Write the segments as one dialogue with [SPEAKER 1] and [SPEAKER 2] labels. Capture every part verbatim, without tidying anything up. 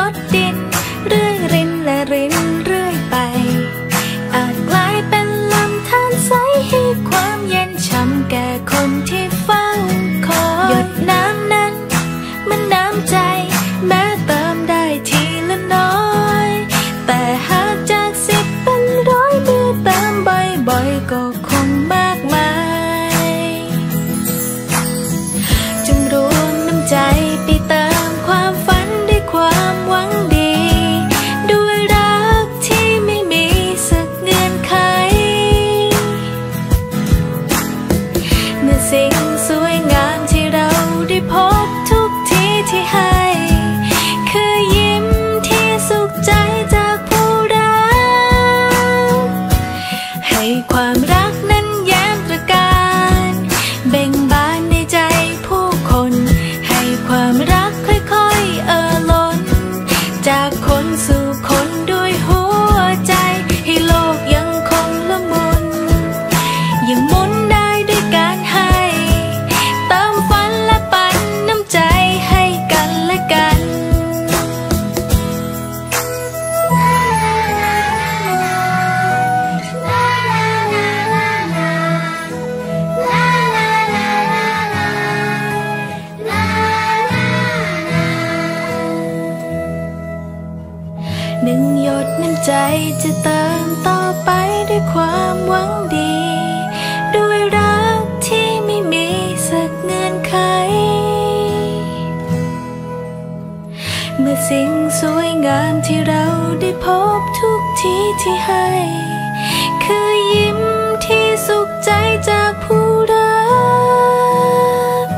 [SPEAKER 1] ดดินเรื่อยรินและรินเรื่อยไปอาจกลายเป็นลำธารใสให้ความเย็นช่ำแก่คนที่เฝ้าคอยหยดน้ำนั้นมันน้ำใจแม้เติมได้ทีละน้อยแต่หากจากสิบเป็นร้อยเมื่อเติมบ่อยๆก็คงมากมายจงรวมน้ำใจไปเติมความฝันด้วยความหวังดีด้วยรักที่ไม่มีสักเงื่อนไขเมื่อสิ่งสวยงามที่เราได้พบทุกทีที่ให้คือยิ้มที่สุขใจจากผู้รักให้ความรักนั้นแย้มตระการเบ่งบานในใจผู้คนให้ความรักค่อยๆเอ่อล้นจากคนสู่คนด้วยหัวใจให้โลกยังคงละมุนยังหมุนได้ด้วยการให้เติมฝันและปันน้ำใจให้กันและกันหนึ่งหยดน้ำใจจะเติมต่อไปด้วยความหวังดีด้วยรักที่ไม่มีสักเงื่อนไขเมื่อสิ่งสวยงามที่เราได้พบทุกทีที่ให้คือยิ้มที่สุขใจจากผู้รัก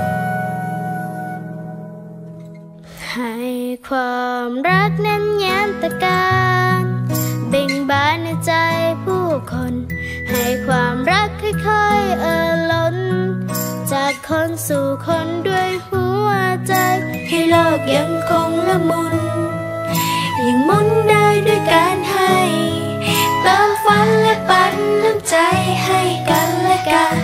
[SPEAKER 1] ให้ความรักนั้นแย้มตระการเบ่งบานในใจผู้คนให้ความรักค่อยๆเอ่อล้นจากคนสู่คนด้วยหัวใจให้โลกยังคงละมุนยังหมุนได้ด้วยการให้เติมฝันและปันน้ำใจให้กันและกัน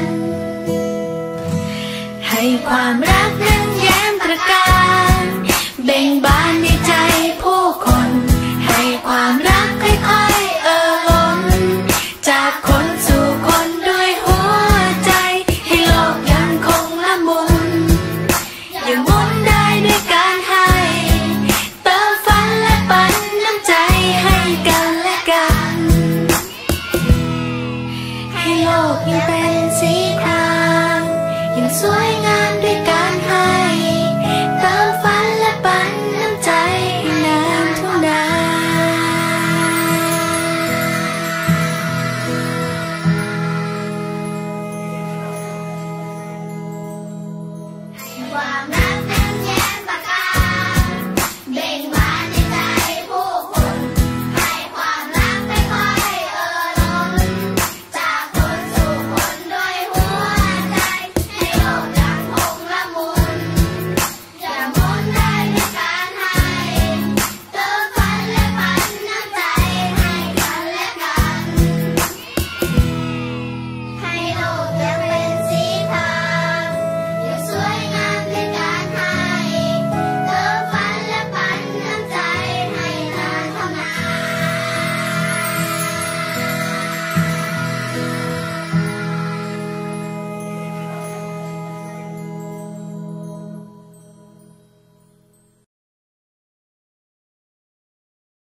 [SPEAKER 1] ให้ความรักนั้นแย้มตระการเบ่งบานในใจผู้คนให้ความรักค่อยๆเอ่อล้นจากคนสู่คนด้วยหัวใจให้โลกยังคงละมุนยังหมุนได้ด้วยการให้เติมฝันและปันน้ำใจให้กันและกันให้โลกยังเป็นสีครามยังสวยงามด้วยการให้เติมฝันและปันน้ำใจให้นานเท่านาน